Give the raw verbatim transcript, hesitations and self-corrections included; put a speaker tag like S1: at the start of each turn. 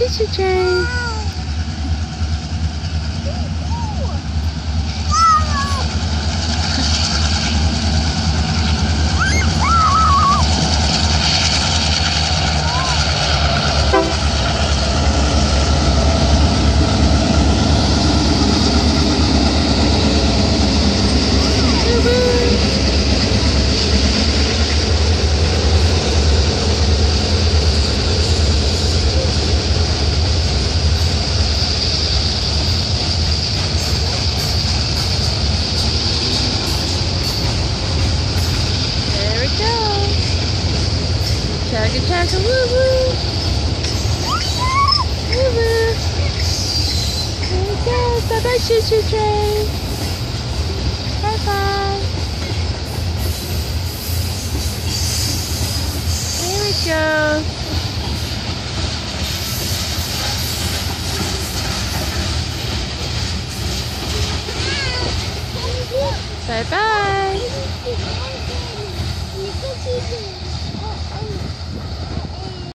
S1: Choo Choo train. Chugga chugga woo woo. Woo woo. There it goes. Bye bye, Choo Choo train. Bye bye. There it goes. Bye bye.